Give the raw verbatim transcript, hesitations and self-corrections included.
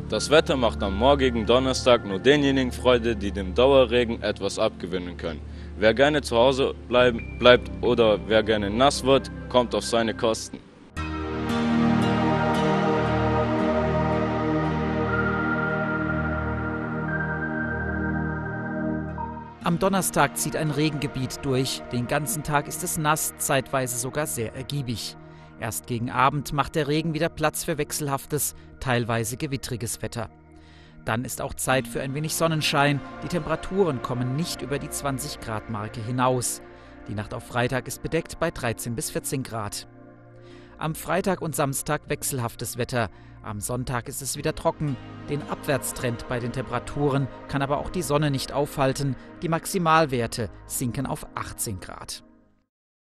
Das Wetter macht am morgigen Donnerstag nur denjenigen Freude, die dem Dauerregen etwas abgewinnen können. Wer gerne zu Hause bleiben, bleibt oder wer gerne nass wird, kommt auf seine Kosten. Am Donnerstag zieht ein Regengebiet durch. Den ganzen Tag ist es nass, zeitweise sogar sehr ergiebig. Erst gegen Abend macht der Regen wieder Platz für wechselhaftes, teilweise gewittriges Wetter. Dann ist auch Zeit für ein wenig Sonnenschein. Die Temperaturen kommen nicht über die zwanzig Grad Marke hinaus. Die Nacht auf Freitag ist bedeckt bei dreizehn bis vierzehn Grad. Am Freitag und Samstag wechselhaftes Wetter. Am Sonntag ist es wieder trocken. Den Abwärtstrend bei den Temperaturen kann aber auch die Sonne nicht aufhalten. Die Maximalwerte sinken auf achtzehn Grad.